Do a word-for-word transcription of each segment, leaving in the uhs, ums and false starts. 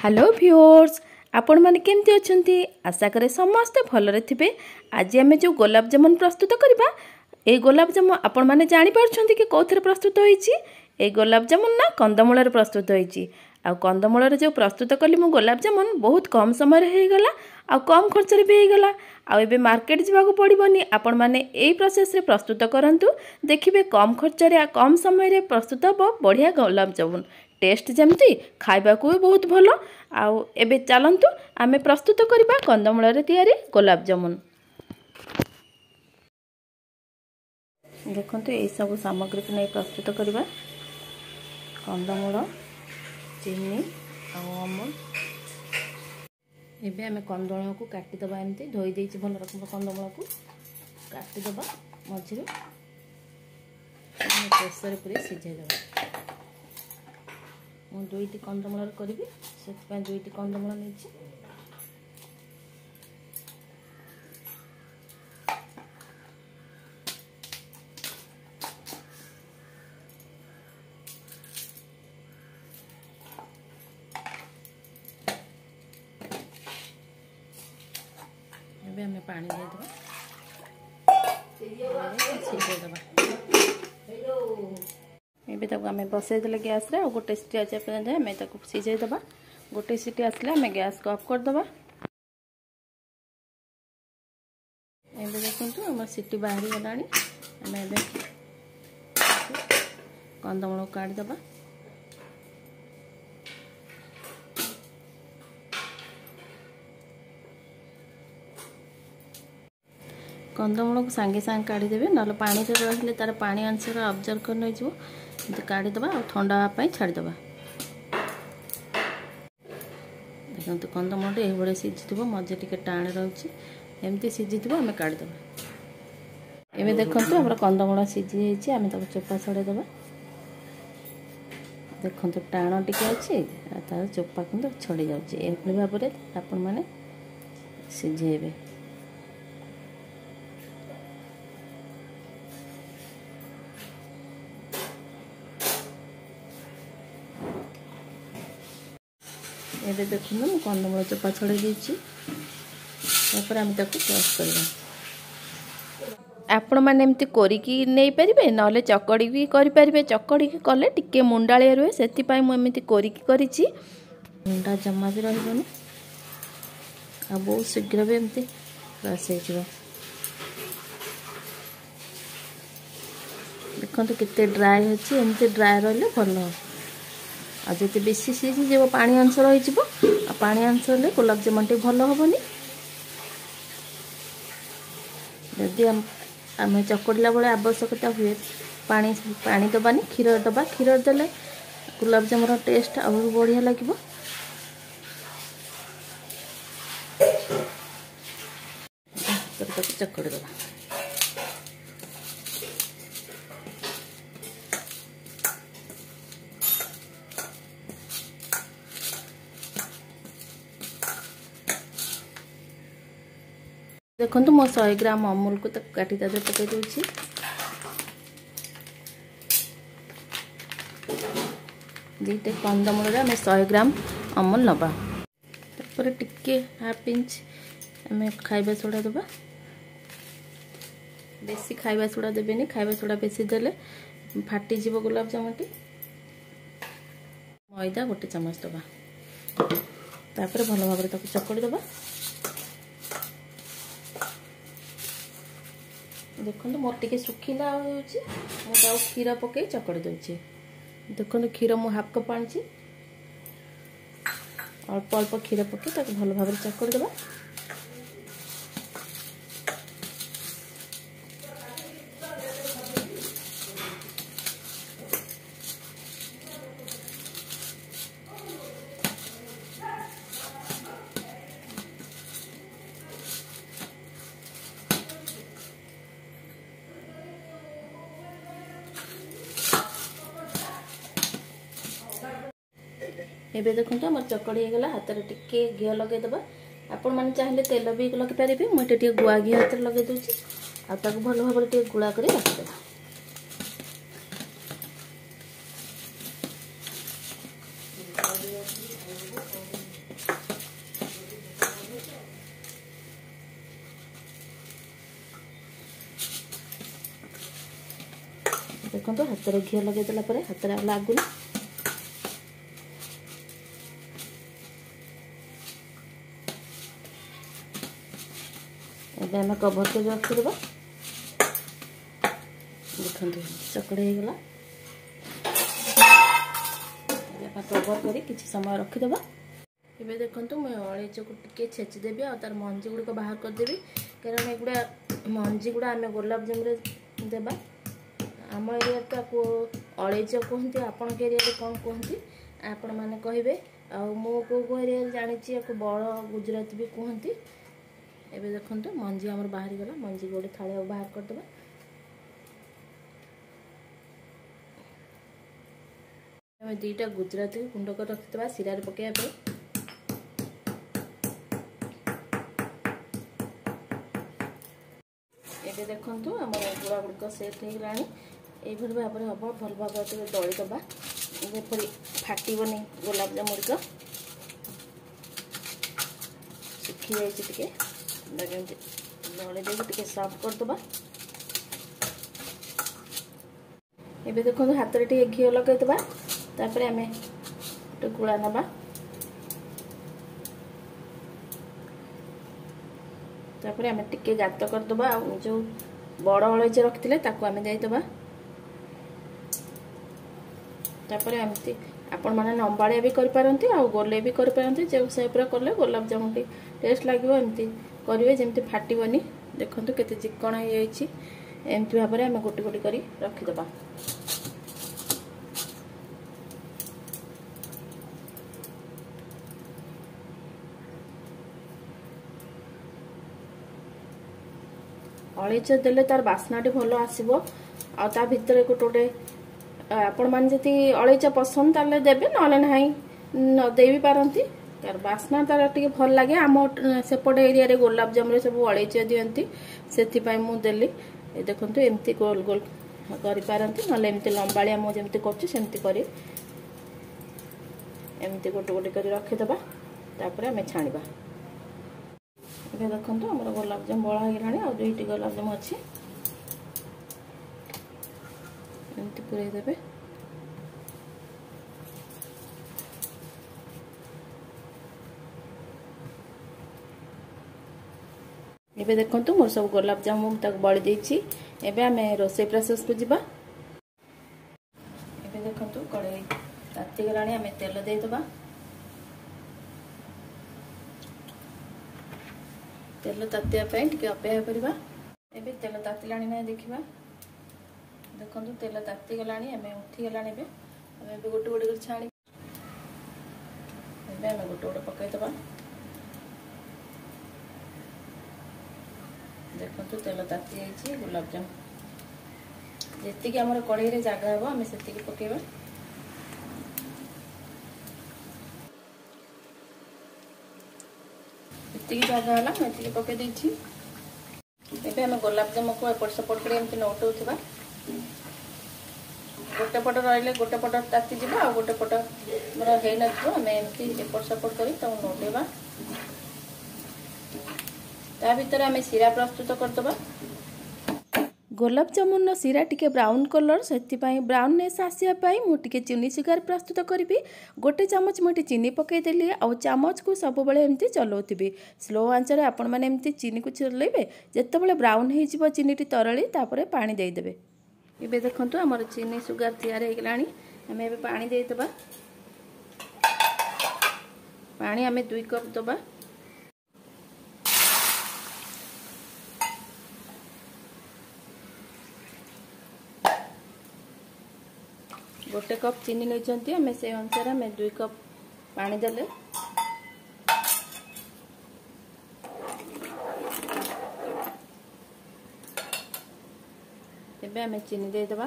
Hello viewers आपण माने केमती अछंती आशा करे समस्त भलरे थिबे। आज आमे जो गुलाब जामुन प्रस्तुत करबा ए गुलाब जामुन आपण माने जानि पारछंती कि कोथरे प्रस्तुत होईची। ए गुलाब जामुन ना कंदमूल प्रस्तुत होईची। आ कंदमूल जो प्रस्तुत कली मु गुलाब जामुन बहुत कम समय हे गला आ कम खर्च रे भी हे गला। आ एबे मार्केट जीवा को पड़िबनी। आपण माने एई प्रोसेस रे प्रस्तुत करंतु देखिबे कम खर्च रे आ कम समय रे प्रस्तुत हो बढ़िया गुलाब जामुन। टेस्ट जमती खाइबा को भी बहुत भलो। आउ एबे चलंतु आमे प्रस्तुत करबा कंदमूल रे तयारी गुलाब जामुन। देखंतु ए सब सामग्री को नै प्रस्तुत करबा कंदमूल चीनी आ अमूल। एबे आमे कंदमूल को काटी दबा। एमती धोई देछि भल रकम कंदमूल को काटी दबा मझिरो प्रेसर पूरी सिझाई दबा। मु दुईटी कंदमूल करी से दुईटी कंदमूल नहीं हमें पानी दे दबा। एबे तक आमे बसई देले गैस रे गोटे सिटी आचे पे आमे तक सिझाई दबा। गोटे सिटी आसले आमे गैस को ऑफ कर दबा। एबे देखंतु हमर सिटी बाहरी गलानी। आमे एबे कंदमूल काट दबा। कंदमूल को सांगे सांगे काढ़ी देबे नले पानी रे रहले तार पानी अंश रे ऑब्जर्व कर नै जो काढ़ी दबा और ठंडा पाई छाड़ी दबा। देखंतु कंदमूल ए बडे सिझितबो मजे टिके टाण रहउची एमती सिझितबो हमें काढ़ी दबा। एबे देखंतु हमर कंदमूल सिझि जाईची हमें तब चोपा छड़े दबा। देखंतु टाण टिके अछि तार चोपा कंद छड़ी जाउची। एभली भाबरे आपण माने सिझेबे। एबे देखु मु कंदमूल चोपा छड़े दीची तापर हम ताको क्रश करबा। आपण माने एमती कोरिकी नै परिबे नले चकड़ी भी करि परिबे। चकड़ी के कले टिके मुंडाळे रहे सेति पई मु एमती कोरिकी करिची। मुंडा जम्मा भी रहबोनी आ बहुत शीघ्र भी एमती क्रश हे जिवो। देखंतु केते ड्राई होची एमती ड्राई रहले भलो। आ जति बेसी सीझी जेबो पानी अंश रही जिवो आ पानी अंश ले गुलाब जामुन टे भलो होबनी। यदि हम आमे चकड़ला बेले आवश्यकता हुए पानी पानी दबानी क्षीर दबा। क्षीर देले गुलाब जामुन टेस्ट और बढ़िया लागिवो। चकड़ दबा। देखंतु मो सौ ग्राम अमूल को तक काटी तादे पके दोछि। दीटे कंदमूल रे हमें सौ ग्राम अमूल नबा। तापर टिके हाफ इंच हमें खाइबा सोडा दबा। बेसी खाइबा सोडा देबेनी। खाइबा सोडा बेसी देले फाटी जीवो गुलाब जामुन टी। मैदा गोटे चम्मच दबा। तापर भलो भाबरे ताको चकड़ी दबा। देखो मोर टिके सुखिला होउची मु ताऊ खीर पके चकड़ी दोची। देखो खीर मु हाफ कप आनची अल्प अल्प खीर पके ताको भलो भाबरे चकड़ी दबा। एबे देखंतु हमर चकड़ी हेगला। हाथ रे टिके घी लगे दबा। आपण माने चाहिले तेल भी लगे पारिबे। मु टिके गुआ घी हाथ रे लगे दोची आ ताको भलो भाबरे टिके गुळा करी रख दबा। देखो हाथ में घी लगेदेला हाथ में लगुनि एबे आम कभर कर रखिद देखो चकड़ी हो गला कभर कर किसी समय रखिदबा। एबे देखंतु मैं अळेच को टिके छेची देबी आ तार मंजी गुड़ को बाहर कर देबी कारण एगुड़ा मंजी गुड़ा आम गुलाब जामुन रे देबा। आम एरिया ताको अळेच कहती आपण के एरिया कौन कहती आपण माने कहिबे आ मो को को एरिया जानिची याको बड़ गुजराती भी कहती। एबे देखंतु मंजी हमर बाहर गला मंजी गोटे थाली बाहर कर देबा। हमें दुईटा गुजराती गुंड कर रखिदबा सिरा रे पकेया पे। एबे देखंतु हमर गुड़ा गुड़क सेट हो गलानी एई भली भाबरे हबो भल भाग दଳି दबा जेपरि फाटिबनी गुलाब जामुन गुड़िक सुखी जाइए टिके दଳି देबी टिके सॉफ्ट कर दबा। एबे देखंतु हाथ रे टिके घी लगे दबा तापर आमे टे गुड़ा नबा तापर आमे टिके गात कर दबा जो बड़ अळेच रखिथिले ताको आमे देई दबा। तापर एमती आपण माने नंबाळिया भी कर पारंती आ गोले भी कर पारंती जे शेप रे करले गुलाब जामुन टी टेस्ट लागिवो एमती करिवे जेमती फाटिबनी। देखंतु केते चिकण हे जाईछि एमती भाबरे आमे गोटी गोटी करी रखि दबा। अळेच देले तार बास्नाटी भलो आसीबो आ ता भितरे गोटे आपण मान जति अळेच पसंद ताले देबे नले नाही न देबी पारंती तार बास्ना तार टिके भल लागे। आम सेपट एरिया रे गुलाब जामुन रे सब अळेच दियंती सेति पय मु देली। ए देखंतु एमती गोल गोल करि पारंती नले एमती लंबाळिया मु जेमती करछि सेमती करी एमती गोटे गोटे करी रखि दबा तापर हमें छाणीबा। एबे देखंतु हमर गुलाब जामुन बळा हो गलानी आ दुईटी गुलाब जामुन अछि एमती पुरै देबे। एबे देखंतु मोर सब गुलाब जामुन तक बळी देछि। एबे हमें रोसे प्रोसेस को जिबा। एबे देखंतु कड़ाई ताती गलानी हमें तेल दे दबा। तेल तातिया पे टिके अपेक्षा करबा। एबे तेल तातिलानी ना देखिबा देखंतु तेल ताती गलानी हमें उठी गलानी बे हमें बे गोटे गोटे कर छाणी एबे हमें गोटे गोटे पकाई दबा। देखंतु तेल ताती जाईछि गुलाब जामुन जेति कि हमर कढ़ाई रे जागा हबो हमें सेति कि पकेबा। एति कि जागा हला मैं एति कि पके देछि। एबे हमें गुलाब जामुन को एपट सपोर्ट कर एमति नोटौथिबा गोटे पट रहिले गोटे पट ताती जिबा आ गोटे पट मोर हे नथिबो हमें एमति एपट सपोर्ट करी त नोटेबा। ता भीतर हमें सिरा प्रस्तुत कर दबा। गुलाब जामुन सिरा टिके ब्राउन कलर से ब्राउननेस आसापी मुझे चीनी सुगार प्रस्तुत करी गोटे चामच मुझे चीनी पकईदेली आउ चामच को सब एमती चलाऊथी स्लो आंचर आपण मैंने एमती चीनी को चलेबे जिते ब्राउन हो चीनी तरली तापर पानी देदेवे। ये देखो आमर चीनी सुगार तैयार हो गलानी आम ए पानी देदेबा। पानी आम दुई कप दबा। गोटे कप चीनी नहीं आम से अनुसार आम दुई कप पानी देले एबे आम चीनी दे देबा।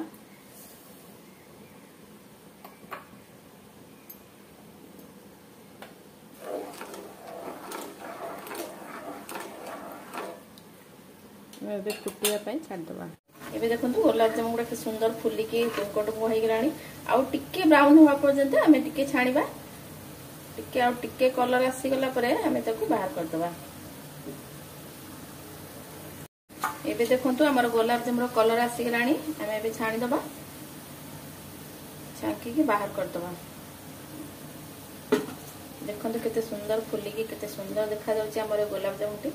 एबे फुटिया पई छाड़ देबा। एबे देखंतु गुलाब जामुन गुडा के सुंदर फुलिकी चौकट हो गलानी आउ टिके ब्राउन हुआ पर्यंत आम टिके छाणीबा। टिके आउ टिके कलर आसी गला परे आम ताकू बाहर कर देबा। एबे देखंतु हमर गुलाब जामुन कलर आसी गलानी आम एबे छाणी देबा। छांकी बाहर करदबा। देखो केते सुंदर फुलिकी केते सुंदर देखा जाउची हमर गुलाब जामुनटी।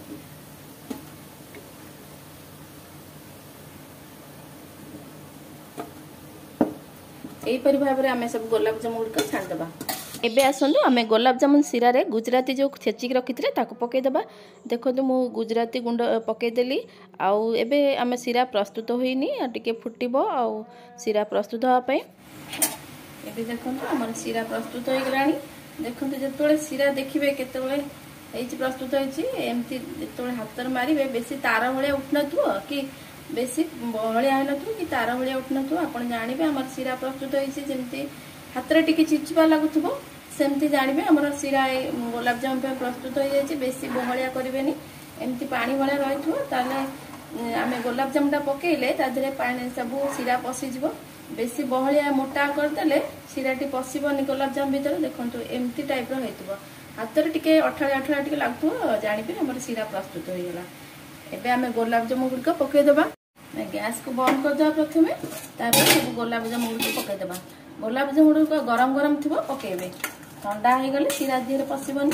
एहीपरि भाव में आम सब गुलाब जामुन गुड़िक छाणीदे। एबे आसतु आम गुलाब जामुन सिरा रे गुजराती जो छेचिक रखी थे ताको पकईदेबा। देखो मु गुजराती गुंड पकईदेली। आउ एबे आम सिरा प्रस्तुत होइनी टिके फुटिबो आउ सिरा प्रस्तुत होवाई। एबे देखो आम सिरा प्रस्तुत हो गलानी। देखो जो सिरा देखिए केतबेले प्रस्तुत होती एमती जो हाथ मारे बेसी तार भाया उठन कि बेसी बहलिया होन कि तार भाया उठन आप जानवे आम सिरा प्रस्तुत होती हाथ में टिके चिपचिपा लगुव सेमती जानवे आम सिरा गुलाब जामुन प्रस्तुत हो जाए। बेसी बहलिया करेंगे एमती पानी भाया रही है आम गुलाब जामुनटा पकईले तादेह पानी सब सिरा पशिज। बेसी बहलिया मोटा करदे सिराटी पशबनी गुलाब जामुन भीतर। देखो एमती टाइप रही हाथ में टिके अठाड़ा अठाड़ा टिके लगुव जानवे आम सिरा प्रस्तुत हो गला। एबे आम गुलाब जामुन गुड़िक पकईदेबा। गैस को बंद करदे प्रथम सब गुलाब जामुन गुड़िक पकईदेबा। गुलाब जामुन गुड़िक गरम गरम थी पकईबे ठंडा हो गले सिरा देह पशबनी।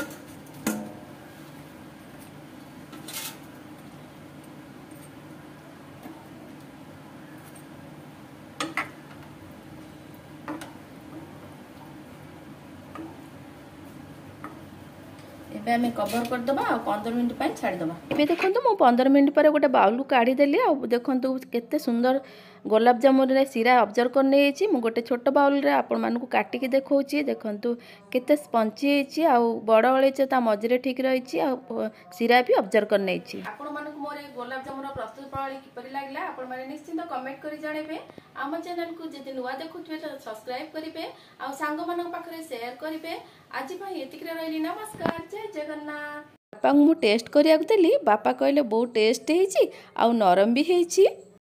एबे आम कवर करदबा आ पंद्रह मिनट पर छाड़ीदबा। एबे देखंतु मु पंद्रह मिनट पर गोटे बाउल काढ़ी देली। आ देखंतु केते सुंदर गुलाब जामुन रे सिरा ऑब्जर्व कर नेछि। मु गोटे छोट बाउल रे आपण मानकु काटिकी देखौछि। देखंतु केते स्पंजी हेछि आ बड़ अळेछ ता मझरे ठीक रहिछि आ सिरा भी ऑब्जर्व कर नेछि। आपण मानकु मोर गुलाब जामुन प्रस्तुत प्रणाली किपरि लागला आपण माने निश्चित कमेंट करि जानेबे। आम चैनल को जदि नुआ देखुथबे त सब्सक्राइब करिवे आ सांग मानक पाखरे शेयर करिवे। आज भाई एतिकरे रहली। नमस्कार, जय जगन्नाथ। बापा मु टेस्ट करिया देली। बापा कहले बहुत टेस्ट हेछि आ नरम भी हेछि।